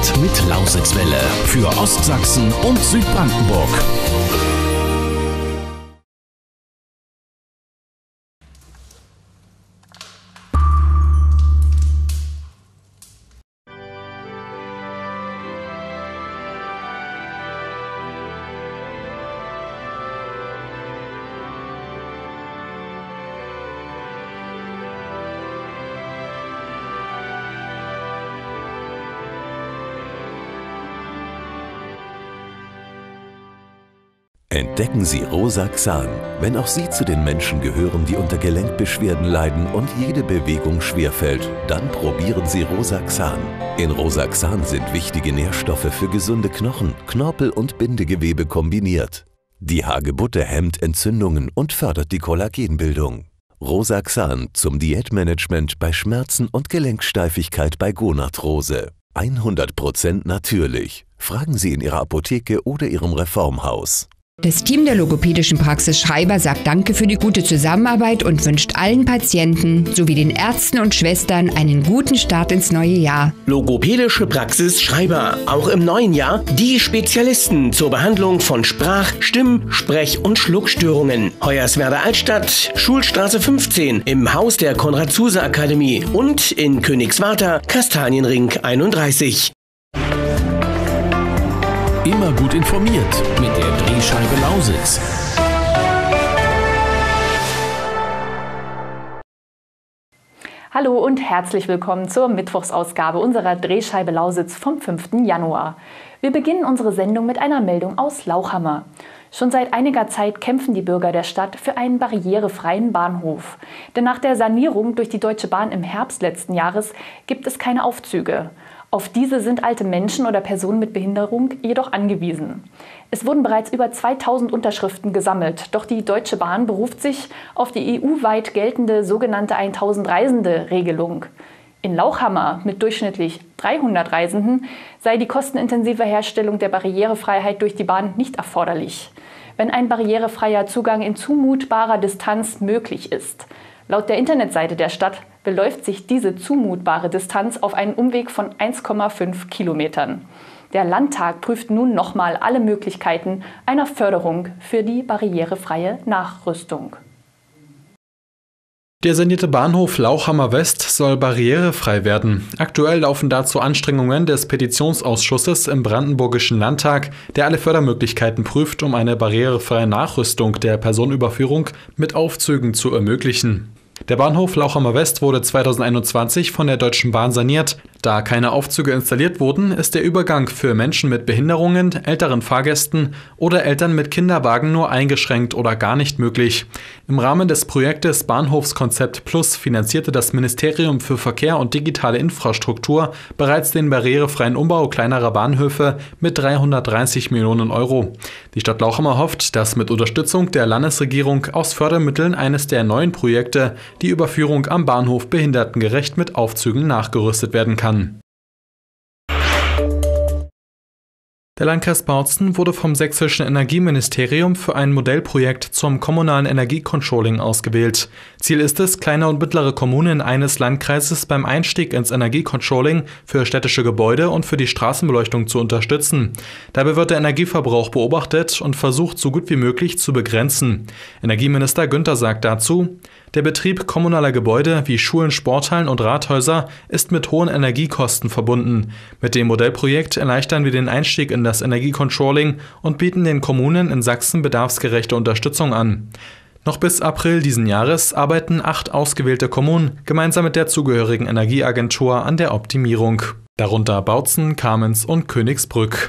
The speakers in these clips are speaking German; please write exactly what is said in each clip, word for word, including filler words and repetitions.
Informiert mit Lausitzwelle für Ostsachsen und Südbrandenburg. Entdecken Sie Rosaxan. Wenn auch Sie zu den Menschen gehören, die unter Gelenkbeschwerden leiden und jede Bewegung schwerfällt, dann probieren Sie Rosaxan. In Rosaxan sind wichtige Nährstoffe für gesunde Knochen, Knorpel und Bindegewebe kombiniert. Die Hagebutte hemmt Entzündungen und fördert die Kollagenbildung. Rosaxan zum Diätmanagement bei Schmerzen und Gelenksteifigkeit bei Gonarthrose. hundert Prozent natürlich. Fragen Sie in Ihrer Apotheke oder Ihrem Reformhaus. Das Team der logopädischen Praxis Schreiber sagt Danke für die gute Zusammenarbeit und wünscht allen Patienten sowie den Ärzten und Schwestern einen guten Start ins neue Jahr. Logopädische Praxis Schreiber. Auch im neuen Jahr die Spezialisten zur Behandlung von Sprach-, Stimm-, Sprech- und Schluckstörungen. Hoyerswerda Altstadt, Schulstraße fünfzehn, im Haus der Konrad-Zuse-Akademie und in Königswarter, Kastanienring einunddreißig. Immer gut informiert mit der Drehscheibe Lausitz. Hallo und herzlich willkommen zur Mittwochsausgabe unserer Drehscheibe Lausitz vom fünften Januar. Wir beginnen unsere Sendung mit einer Meldung aus Lauchhammer. Schon seit einiger Zeit kämpfen die Bürger der Stadt für einen barrierefreien Bahnhof. Denn nach der Sanierung durch die Deutsche Bahn im Herbst letzten Jahres gibt es keine Aufzüge. Auf diese sind alte Menschen oder Personen mit Behinderung jedoch angewiesen. Es wurden bereits über zweitausend Unterschriften gesammelt, doch die Deutsche Bahn beruft sich auf die E U-weit geltende sogenannte tausend-Reisende-Regelung. In Lauchhammer mit durchschnittlich dreihundert Reisenden sei die kostenintensive Herstellung der Barrierefreiheit durch die Bahn nicht erforderlich, wenn ein barrierefreier Zugang in zumutbarer Distanz möglich ist. Laut der Internetseite der Stadt beläuft sich diese zumutbare Distanz auf einen Umweg von eins Komma fünf Kilometern. Der Landtag prüft nun nochmal alle Möglichkeiten einer Förderung für die barrierefreie Nachrüstung. Der sanierte Bahnhof Lauchhammer West soll barrierefrei werden. Aktuell laufen dazu Anstrengungen des Petitionsausschusses im Brandenburgischen Landtag, der alle Fördermöglichkeiten prüft, um eine barrierefreie Nachrüstung der Personenüberführung mit Aufzügen zu ermöglichen. Der Bahnhof Lauchhammer West wurde zweitausendeinundzwanzig von der Deutschen Bahn saniert. Da keine Aufzüge installiert wurden, ist der Übergang für Menschen mit Behinderungen, älteren Fahrgästen oder Eltern mit Kinderwagen nur eingeschränkt oder gar nicht möglich. Im Rahmen des Projektes Bahnhofskonzept Plus finanzierte das Ministerium für Verkehr und digitale Infrastruktur bereits den barrierefreien Umbau kleinerer Bahnhöfe mit dreihundertdreißig Millionen Euro. Die Stadt Lauchhammer hofft, dass mit Unterstützung der Landesregierung aus Fördermitteln eines der neuen Projekte die Überführung am Bahnhof behindertengerecht mit Aufzügen nachgerüstet werden kann. Der Landkreis Bautzen wurde vom sächsischen Energieministerium für ein Modellprojekt zum kommunalen Energiecontrolling ausgewählt. Ziel ist es, kleine und mittlere Kommunen eines Landkreises beim Einstieg ins Energiecontrolling für städtische Gebäude und für die Straßenbeleuchtung zu unterstützen. Dabei wird der Energieverbrauch beobachtet und versucht, so gut wie möglich zu begrenzen. Energieminister Günther sagt dazu: Der Betrieb kommunaler Gebäude wie Schulen, Sporthallen und Rathäuser ist mit hohen Energiekosten verbunden. Mit dem Modellprojekt erleichtern wir den Einstieg in das Energiecontrolling und bieten den Kommunen in Sachsen bedarfsgerechte Unterstützung an. Noch bis April diesen Jahres arbeiten acht ausgewählte Kommunen gemeinsam mit der zugehörigen Energieagentur an der Optimierung. Darunter Bautzen, Kamenz und Königsbrück.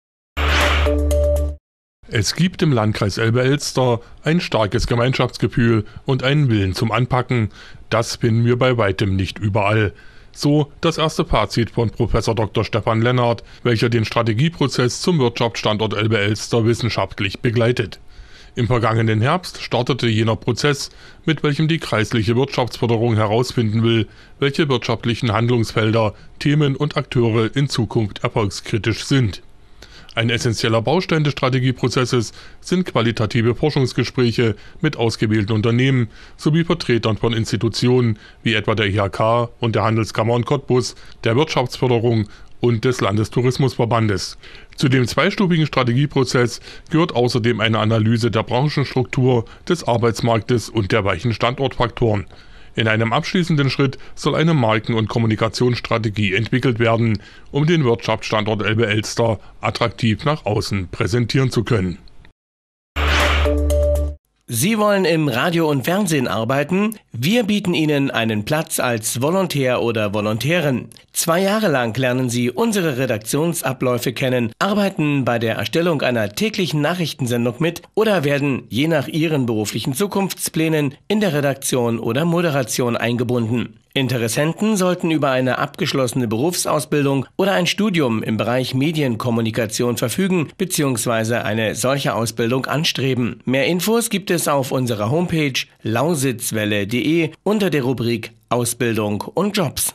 Es gibt im Landkreis Elbe-Elster ein starkes Gemeinschaftsgefühl und einen Willen zum Anpacken. Das finden wir bei weitem nicht überall. So das erste Fazit von Professor Doktor Stefan Lennart, welcher den Strategieprozess zum Wirtschaftsstandort Elbe-Elster wissenschaftlich begleitet. Im vergangenen Herbst startete jener Prozess, mit welchem die kreisliche Wirtschaftsförderung herausfinden will, welche wirtschaftlichen Handlungsfelder, Themen und Akteure in Zukunft erfolgskritisch sind. Ein essentieller Baustein des Strategieprozesses sind qualitative Forschungsgespräche mit ausgewählten Unternehmen sowie Vertretern von Institutionen wie etwa der I H K und der Handelskammer in Cottbus, der Wirtschaftsförderung und des Landestourismusverbandes. Zu dem zweistufigen Strategieprozess gehört außerdem eine Analyse der Branchenstruktur, des Arbeitsmarktes und der weichen Standortfaktoren. In einem abschließenden Schritt soll eine Marken- und Kommunikationsstrategie entwickelt werden, um den Wirtschaftsstandort Elbe-Elster attraktiv nach außen präsentieren zu können. Sie wollen im Radio und Fernsehen arbeiten? Wir bieten Ihnen einen Platz als Volontär oder Volontärin. Zwei Jahre lang lernen Sie unsere Redaktionsabläufe kennen, arbeiten bei der Erstellung einer täglichen Nachrichtensendung mit oder werden je nach Ihren beruflichen Zukunftsplänen in der Redaktion oder Moderation eingebunden. Interessenten sollten über eine abgeschlossene Berufsausbildung oder ein Studium im Bereich Medienkommunikation verfügen bzw. eine solche Ausbildung anstreben. Mehr Infos gibt es auf unserer Homepage lausitzwelle punkt de unter der Rubrik Ausbildung und Jobs.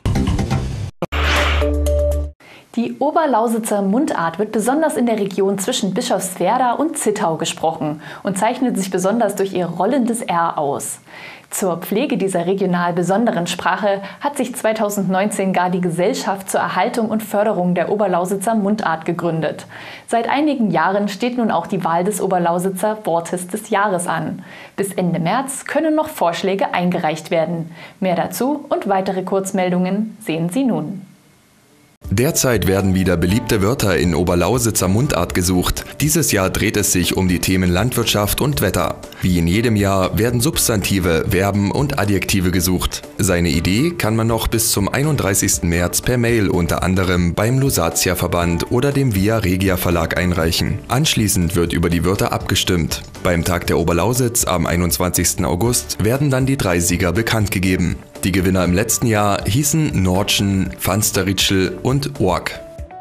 Die Oberlausitzer Mundart wird besonders in der Region zwischen Bischofswerda und Zittau gesprochen und zeichnet sich besonders durch ihr rollendes R aus. Zur Pflege dieser regional besonderen Sprache hat sich zweitausendneunzehn gar die Gesellschaft zur Erhaltung und Förderung der Oberlausitzer Mundart gegründet. Seit einigen Jahren steht nun auch die Wahl des Oberlausitzer Wortes des Jahres an. Bis Ende März können noch Vorschläge eingereicht werden. Mehr dazu und weitere Kurzmeldungen sehen Sie nun. Derzeit werden wieder beliebte Wörter in Oberlausitzer Mundart gesucht. Dieses Jahr dreht es sich um die Themen Landwirtschaft und Wetter. Wie in jedem Jahr werden Substantive, Verben und Adjektive gesucht. Seine Idee kann man noch bis zum einunddreißigsten März per Mail unter anderem beim Lusatia-Verband oder dem Via Regia Verlag einreichen. Anschließend wird über die Wörter abgestimmt. Beim Tag der Oberlausitz am einundzwanzigsten August werden dann die drei Sieger bekannt gegeben. Die Gewinner im letzten Jahr hießen Nordschen, Fansteritschl und Oak.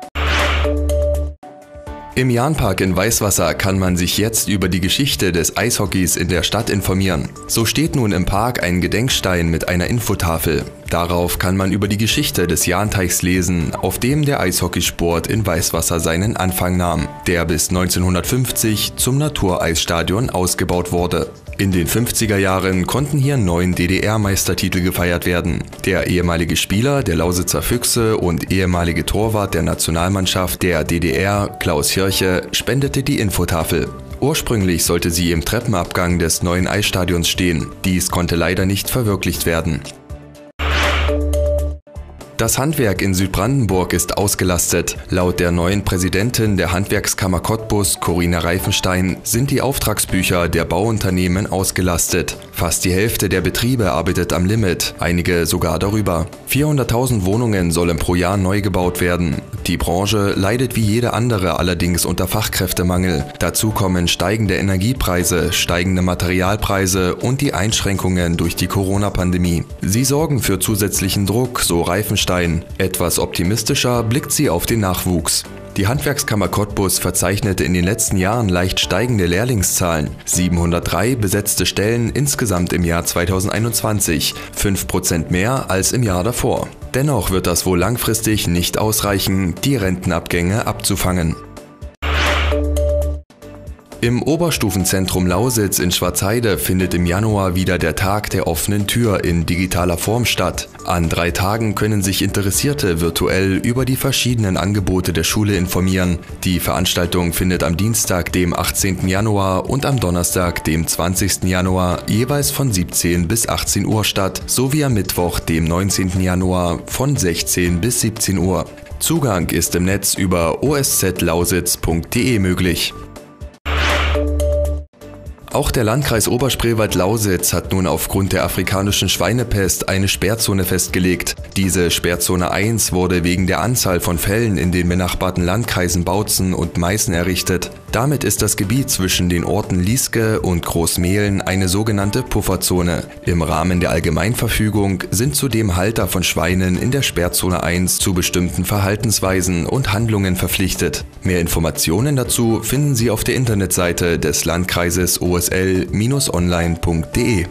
Im Jahnpark in Weißwasser kann man sich jetzt über die Geschichte des Eishockeys in der Stadt informieren. So steht nun im Park ein Gedenkstein mit einer Infotafel. Darauf kann man über die Geschichte des Jahnteichs lesen, auf dem der Eishockeysport in Weißwasser seinen Anfang nahm, der bis neunzehnhundertfünfzig zum Natureisstadion ausgebaut wurde. In den fünfziger Jahren konnten hier neun D D R-Meistertitel gefeiert werden. Der ehemalige Spieler der Lausitzer Füchse und ehemalige Torwart der Nationalmannschaft der D D R, Klaus Hirche, spendete die Infotafel. Ursprünglich sollte sie im Treppenabgang des neuen Eisstadions stehen. Dies konnte leider nicht verwirklicht werden. Das Handwerk in Südbrandenburg ist ausgelastet. Laut der neuen Präsidentin der Handwerkskammer Cottbus, Corinna Reifenstein, sind die Auftragsbücher der Bauunternehmen ausgelastet. Fast die Hälfte der Betriebe arbeitet am Limit, einige sogar darüber. vierhunderttausend Wohnungen sollen pro Jahr neu gebaut werden. Die Branche leidet wie jede andere allerdings unter Fachkräftemangel. Dazu kommen steigende Energiepreise, steigende Materialpreise und die Einschränkungen durch die Corona-Pandemie. Sie sorgen für zusätzlichen Druck, so Reifenstein. Etwas optimistischer blickt sie auf den Nachwuchs. Die Handwerkskammer Cottbus verzeichnete in den letzten Jahren leicht steigende Lehrlingszahlen. siebenhundertdrei besetzte Stellen insgesamt im Jahr zweitausendeinundzwanzig, fünf Prozent mehr als im Jahr davor. Dennoch wird das wohl langfristig nicht ausreichen, die Rentenabgänge abzufangen. Im Oberstufenzentrum Lausitz in Schwarzheide findet im Januar wieder der Tag der offenen Tür in digitaler Form statt. An drei Tagen können sich Interessierte virtuell über die verschiedenen Angebote der Schule informieren. Die Veranstaltung findet am Dienstag, dem achtzehnten Januar und am Donnerstag, dem zwanzigsten Januar jeweils von siebzehn bis achtzehn Uhr statt, sowie am Mittwoch, dem neunzehnten Januar von sechzehn bis siebzehn Uhr. Zugang ist im Netz über o s z lausitz punkt de möglich. Auch der Landkreis Oberspreewald-Lausitz hat nun aufgrund der afrikanischen Schweinepest eine Sperrzone festgelegt. Diese Sperrzone eins wurde wegen der Anzahl von Fällen in den benachbarten Landkreisen Bautzen und Meißen errichtet. Damit ist das Gebiet zwischen den Orten Lieske und Großmehlen eine sogenannte Pufferzone. Im Rahmen der Allgemeinverfügung sind zudem Halter von Schweinen in der Sperrzone eins zu bestimmten Verhaltensweisen und Handlungen verpflichtet. Mehr Informationen dazu finden Sie auf der Internetseite des Landkreises o s l Bindestrich online punkt de.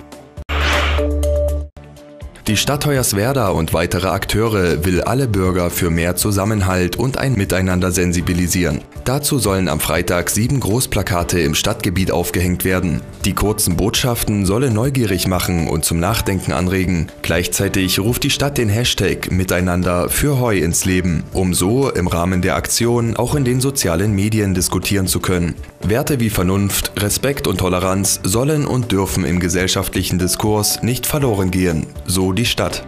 Die Stadt Hoyerswerda und weitere Akteure will alle Bürger für mehr Zusammenhalt und ein Miteinander sensibilisieren. Dazu sollen am Freitag sieben Großplakate im Stadtgebiet aufgehängt werden. Die kurzen Botschaften sollen neugierig machen und zum Nachdenken anregen. Gleichzeitig ruft die Stadt den Hashtag Miteinander für Heu ins Leben, um so im Rahmen der Aktion auch in den sozialen Medien diskutieren zu können. Werte wie Vernunft, Respekt und Toleranz sollen und dürfen im gesellschaftlichen Diskurs nicht verloren gehen, so die Stadt.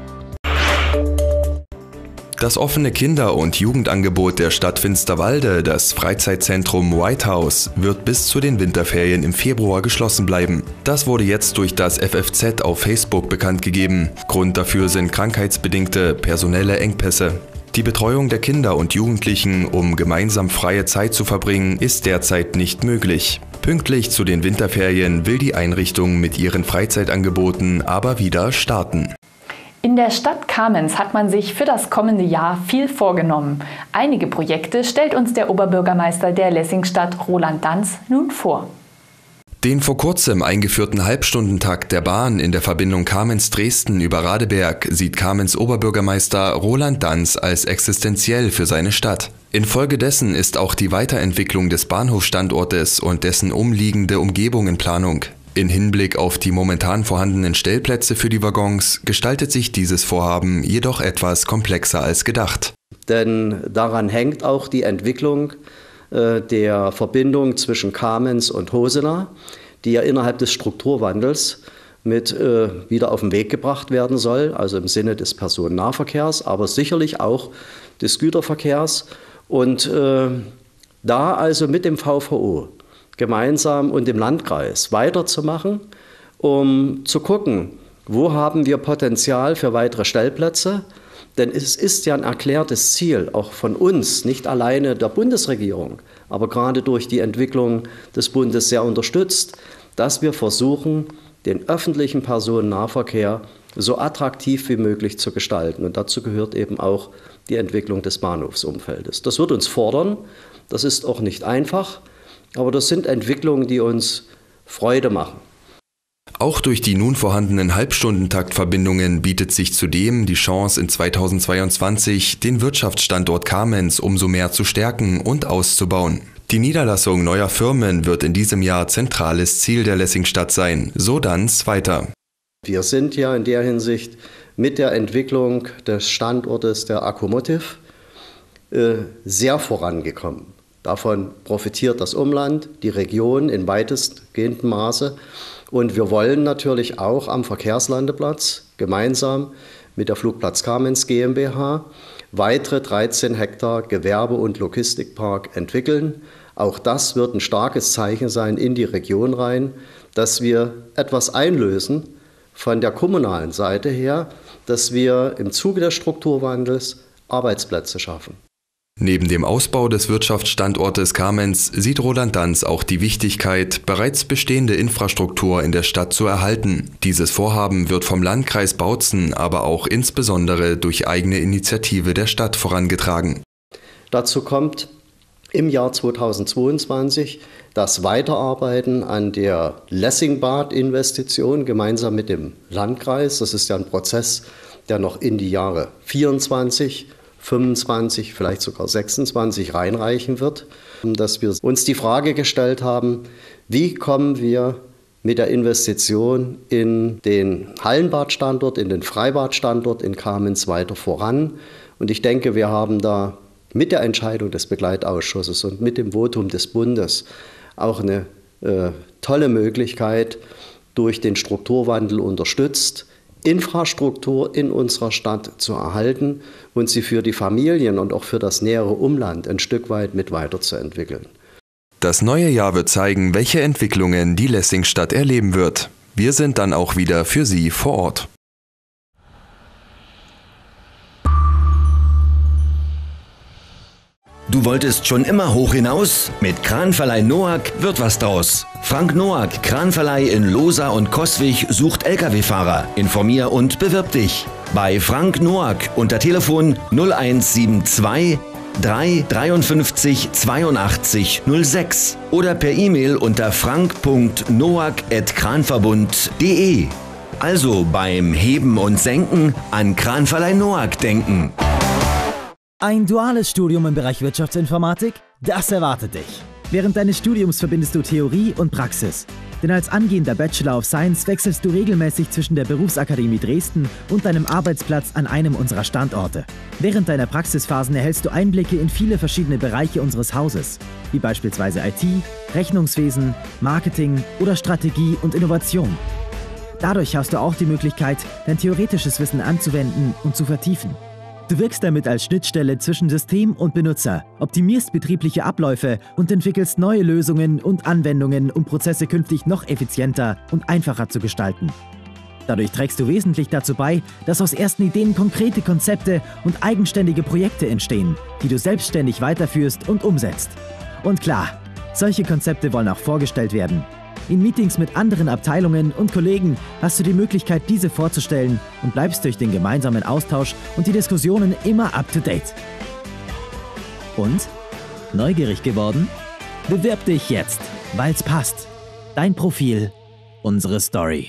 Das offene Kinder- und Jugendangebot der Stadt Finsterwalde, das Freizeitzentrum White House, wird bis zu den Winterferien im Februar geschlossen bleiben. Das wurde jetzt durch das F F Z auf Facebook bekannt gegeben. Grund dafür sind krankheitsbedingte personelle Engpässe. Die Betreuung der Kinder und Jugendlichen, um gemeinsam freie Zeit zu verbringen, ist derzeit nicht möglich. Pünktlich zu den Winterferien will die Einrichtung mit ihren Freizeitangeboten aber wieder starten. In der Stadt Kamenz hat man sich für das kommende Jahr viel vorgenommen. Einige Projekte stellt uns der Oberbürgermeister der Lessingstadt, Roland Danz, nun vor. Den vor kurzem eingeführten Halbstundentakt der Bahn in der Verbindung Kamenz-Dresden über Radeberg sieht Kamenz Oberbürgermeister Roland Danz als existenziell für seine Stadt. Infolgedessen ist auch die Weiterentwicklung des Bahnhofstandortes und dessen umliegende Umgebung in Planung. In Hinblick auf die momentan vorhandenen Stellplätze für die Waggons gestaltet sich dieses Vorhaben jedoch etwas komplexer als gedacht. Denn daran hängt auch die Entwicklung äh, der Verbindung zwischen Kamenz und Hosena, die ja innerhalb des Strukturwandels mit äh, wieder auf den Weg gebracht werden soll, also im Sinne des Personennahverkehrs, aber sicherlich auch des Güterverkehrs. Und äh, da also mit dem V V O gemeinsam und im Landkreis weiterzumachen, um zu gucken, wo haben wir Potenzial für weitere Stellplätze. Denn es ist ja ein erklärtes Ziel, auch von uns, nicht alleine der Bundesregierung, aber gerade durch die Entwicklung des Bundes sehr unterstützt, dass wir versuchen, den öffentlichen Personennahverkehr so attraktiv wie möglich zu gestalten. Und dazu gehört eben auch die Entwicklung des Bahnhofsumfeldes. Das wird uns fordern, das ist auch nicht einfach. Aber das sind Entwicklungen, die uns Freude machen. Auch durch die nun vorhandenen Halbstundentaktverbindungen bietet sich zudem die Chance, in zweitausendzweiundzwanzig den Wirtschaftsstandort Kamenz umso mehr zu stärken und auszubauen. Die Niederlassung neuer Firmen wird in diesem Jahr zentrales Ziel der Lessingstadt sein, so Danz weiter. Wir sind ja in der Hinsicht mit der Entwicklung des Standortes der Akkumotiv äh, sehr vorangekommen. Davon profitiert das Umland, die Region in weitestgehendem Maße. Und wir wollen natürlich auch am Verkehrslandeplatz gemeinsam mit der Flugplatz Kamenz GmbH weitere dreizehn Hektar Gewerbe- und Logistikpark entwickeln. Auch das wird ein starkes Zeichen sein in die Region rein, dass wir etwas einlösen von der kommunalen Seite her, dass wir im Zuge des Strukturwandels Arbeitsplätze schaffen. Neben dem Ausbau des Wirtschaftsstandortes Kamenz sieht Roland Danz auch die Wichtigkeit, bereits bestehende Infrastruktur in der Stadt zu erhalten. Dieses Vorhaben wird vom Landkreis Bautzen, aber auch insbesondere durch eigene Initiative der Stadt vorangetragen. Dazu kommt im Jahr zweitausendzweiundzwanzig das Weiterarbeiten an der Lessingbad-Investition gemeinsam mit dem Landkreis. Das ist ja ein Prozess, der noch in die Jahre vierundzwanzig, fünfundzwanzig, vielleicht sogar sechsundzwanzig reinreichen wird, dass wir uns die Frage gestellt haben, wie kommen wir mit der Investition in den Hallenbadstandort, in den Freibadstandort in Kamenz weiter voran. Und ich denke, wir haben da mit der Entscheidung des Begleitausschusses und mit dem Votum des Bundes auch eine äh, tolle Möglichkeit, durch den Strukturwandel unterstützt, Infrastruktur in unserer Stadt zu erhalten und sie für die Familien und auch für das nähere Umland ein Stück weit mit weiterzuentwickeln. Das neue Jahr wird zeigen, welche Entwicklungen die Lessingstadt erleben wird. Wir sind dann auch wieder für Sie vor Ort. Du wolltest schon immer hoch hinaus? Mit Kranverleih Noack wird was draus. Frank Noack, Kranverleih in Losa und Coswig, sucht L K W-Fahrer. Informier und bewirb dich. Bei Frank Noack unter Telefon null eins sieben zwei drei dreiundfünfzig zweiundachtzig null sechs oder per E-Mail unter frank punkt noack at kranverbund punkt de. Also beim Heben und Senken an Kranverleih Noack denken. Ein duales Studium im Bereich Wirtschaftsinformatik? Das erwartet dich. Während deines Studiums verbindest du Theorie und Praxis. Denn als angehender Bachelor of Science wechselst du regelmäßig zwischen der Berufsakademie Dresden und deinem Arbeitsplatz an einem unserer Standorte. Während deiner Praxisphasen erhältst du Einblicke in viele verschiedene Bereiche unseres Hauses, wie beispielsweise I T, Rechnungswesen, Marketing oder Strategie und Innovation. Dadurch hast du auch die Möglichkeit, dein theoretisches Wissen anzuwenden und zu vertiefen. Du wirkst damit als Schnittstelle zwischen System und Benutzer, optimierst betriebliche Abläufe und entwickelst neue Lösungen und Anwendungen, um Prozesse künftig noch effizienter und einfacher zu gestalten. Dadurch trägst du wesentlich dazu bei, dass aus ersten Ideen konkrete Konzepte und eigenständige Projekte entstehen, die du selbstständig weiterführst und umsetzt. Und klar, solche Konzepte wollen auch vorgestellt werden. In Meetings mit anderen Abteilungen und Kollegen hast du die Möglichkeit, diese vorzustellen und bleibst durch den gemeinsamen Austausch und die Diskussionen immer up to date. Und? Neugierig geworden? Bewirb dich jetzt, weil's passt. Dein Profil, unsere Story.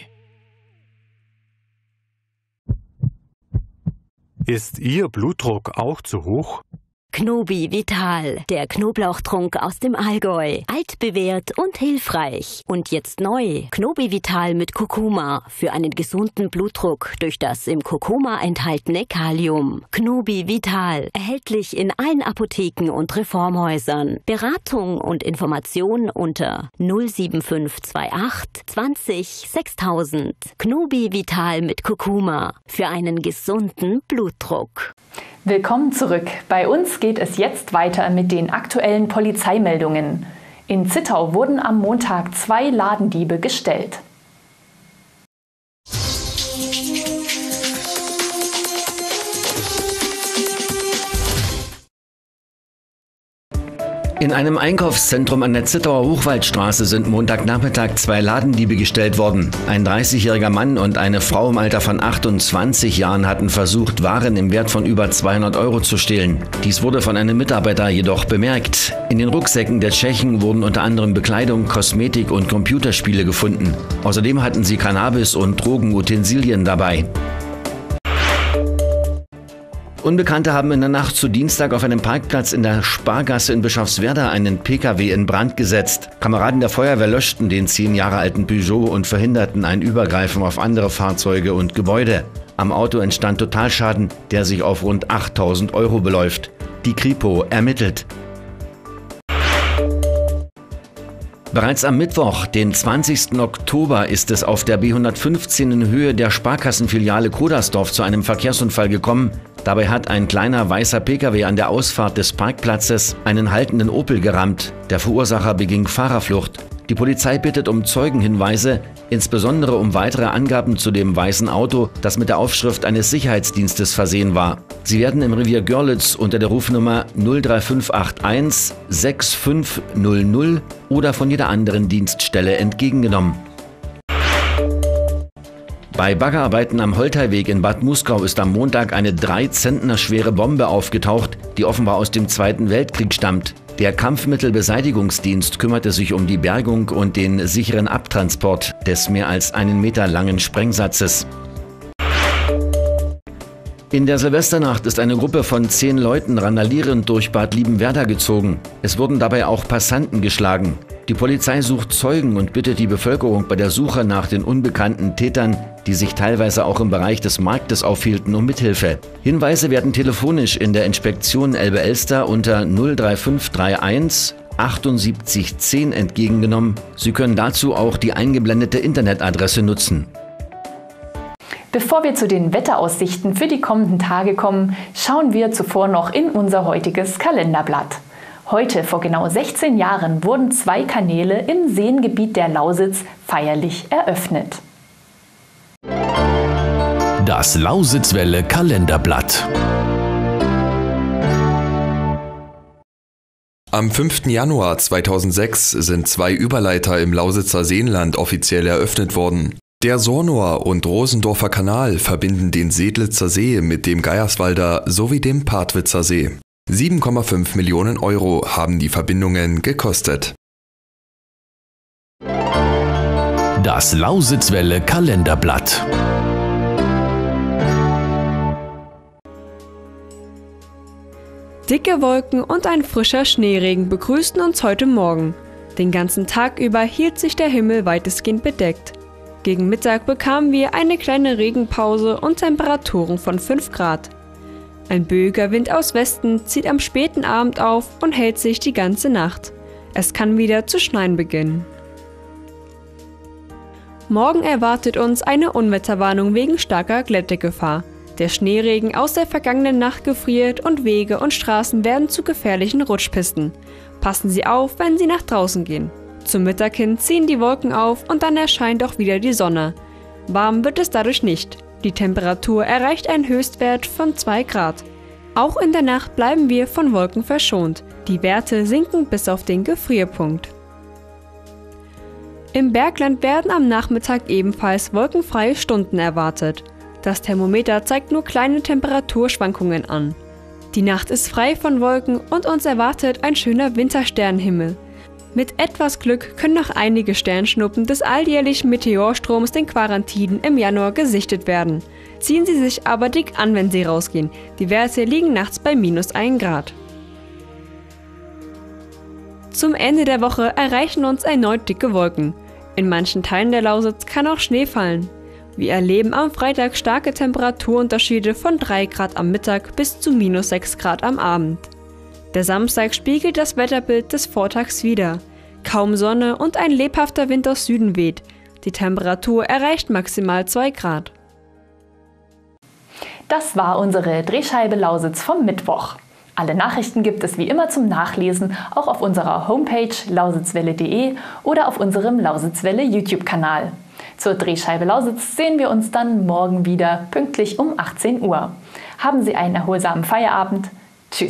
Ist Ihr Blutdruck auch zu hoch? Knobi Vital, der Knoblauchtrunk aus dem Allgäu. Altbewährt und hilfreich. Und jetzt neu. Knobi Vital mit Kurkuma für einen gesunden Blutdruck durch das im Kurkuma enthaltene Kalium. Knobi Vital, erhältlich in allen Apotheken und Reformhäusern. Beratung und Information unter null sieben fünf zwei acht zwanzig sechstausend. Knobi Vital mit Kurkuma für einen gesunden Blutdruck. Willkommen zurück. Bei uns geht es jetzt weiter mit den aktuellen Polizeimeldungen. In Zittau wurden am Montag zwei Ladendiebe gestellt. In einem Einkaufszentrum an der Zittauer Hochwaldstraße sind Montagnachmittag zwei Ladendiebe gestellt worden. Ein dreißigjähriger Mann und eine Frau im Alter von achtundzwanzig Jahren hatten versucht, Waren im Wert von über zweihundert Euro zu stehlen. Dies wurde von einem Mitarbeiter jedoch bemerkt. In den Rucksäcken der Tschechen wurden unter anderem Bekleidung, Kosmetik und Computerspiele gefunden. Außerdem hatten sie Cannabis und Drogenutensilien dabei. Unbekannte haben in der Nacht zu Dienstag auf einem Parkplatz in der Spargasse in Bischofswerda einen P K W in Brand gesetzt. Kameraden der Feuerwehr löschten den zehn Jahre alten Peugeot und verhinderten ein Übergreifen auf andere Fahrzeuge und Gebäude. Am Auto entstand Totalschaden, der sich auf rund achttausend Euro beläuft. Die Kripo ermittelt. Bereits am Mittwoch, den zwanzigsten Oktober, ist es auf der B hundertfünfzehn in Höhe der Sparkassenfiliale Kodersdorf zu einem Verkehrsunfall gekommen. Dabei hat ein kleiner weißer P K W an der Ausfahrt des Parkplatzes einen haltenden Opel gerammt. Der Verursacher beging Fahrerflucht. Die Polizei bittet um Zeugenhinweise, insbesondere um weitere Angaben zu dem weißen Auto, das mit der Aufschrift eines Sicherheitsdienstes versehen war. Sie werden im Revier Görlitz unter der Rufnummer null drei fünf acht eins sechs fünf null null oder von jeder anderen Dienststelle entgegengenommen. Bei Baggerarbeiten am Holteiweg in Bad Muskau ist am Montag eine drei Zentner schwere Bombe aufgetaucht, die offenbar aus dem Zweiten Weltkrieg stammt. Der Kampfmittelbeseitigungsdienst kümmerte sich um die Bergung und den sicheren Abtransport des mehr als einen Meter langen Sprengsatzes. In der Silvesternacht ist eine Gruppe von zehn Leuten randalierend durch Bad Liebenwerda gezogen. Es wurden dabei auch Passanten geschlagen. Die Polizei sucht Zeugen und bittet die Bevölkerung bei der Suche nach den unbekannten Tätern, die sich teilweise auch im Bereich des Marktes aufhielten, um Mithilfe. Hinweise werden telefonisch in der Inspektion Elbe-Elster unter null drei fünf drei eins achtundsiebzig zehn entgegengenommen. Sie können dazu auch die eingeblendete Internetadresse nutzen. Bevor wir zu den Wetteraussichten für die kommenden Tage kommen, schauen wir zuvor noch in unser heutiges Kalenderblatt. Heute, vor genau sechzehn Jahren, wurden zwei Kanäle im Seengebiet der Lausitz feierlich eröffnet. Das Lausitzwelle Kalenderblatt. Am fünften Januar zweitausendsechs sind zwei Überleiter im Lausitzer Seenland offiziell eröffnet worden. Der Sornower und Rosendorfer Kanal verbinden den Sedlitzer See mit dem Geierswalder sowie dem Partwitzer See. sieben Komma fünf Millionen Euro haben die Verbindungen gekostet. Das Lausitzwelle Kalenderblatt. Dicke Wolken und ein frischer Schneeregen begrüßten uns heute Morgen. Den ganzen Tag über hielt sich der Himmel weitestgehend bedeckt. Gegen Mittag bekamen wir eine kleine Regenpause und Temperaturen von fünf Grad. Ein böiger Wind aus Westen zieht am späten Abend auf und hält sich die ganze Nacht. Es kann wieder zu schneien beginnen. Morgen erwartet uns eine Unwetterwarnung wegen starker Glättegefahr. Der Schneeregen aus der vergangenen Nacht gefriert und Wege und Straßen werden zu gefährlichen Rutschpisten. Passen Sie auf, wenn Sie nach draußen gehen. Zum Mittag hin ziehen die Wolken auf und dann erscheint auch wieder die Sonne. Warm wird es dadurch nicht. Die Temperatur erreicht einen Höchstwert von zwei Grad. Auch in der Nacht bleiben wir von Wolken verschont. Die Werte sinken bis auf den Gefrierpunkt. Im Bergland werden am Nachmittag ebenfalls wolkenfreie Stunden erwartet. Das Thermometer zeigt nur kleine Temperaturschwankungen an. Die Nacht ist frei von Wolken und uns erwartet ein schöner Wintersternenhimmel. Mit etwas Glück können noch einige Sternschnuppen des alljährlichen Meteorstroms, den Quarantiden, im Januar gesichtet werden. Ziehen Sie sich aber dick an, wenn Sie rausgehen. Die Werte liegen nachts bei minus ein Grad. Zum Ende der Woche erreichen uns erneut dicke Wolken. In manchen Teilen der Lausitz kann auch Schnee fallen. Wir erleben am Freitag starke Temperaturunterschiede von drei Grad am Mittag bis zu minus sechs Grad am Abend. Der Samstag spiegelt das Wetterbild des Vortags wider. Kaum Sonne und ein lebhafter Wind aus Süden weht. Die Temperatur erreicht maximal zwei Grad. Das war unsere Drehscheibe Lausitz vom Mittwoch. Alle Nachrichten gibt es wie immer zum Nachlesen auch auf unserer Homepage lausitzwelle punkt de oder auf unserem Lausitzwelle YouTube-Kanal. Zur Drehscheibe Lausitz sehen wir uns dann morgen wieder pünktlich um achtzehn Uhr. Haben Sie einen erholsamen Feierabend. Tschüss.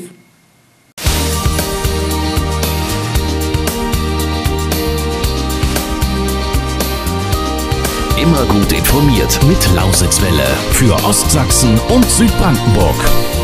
Immer gut informiert mit Lausitzwelle für Ostsachsen und Südbrandenburg.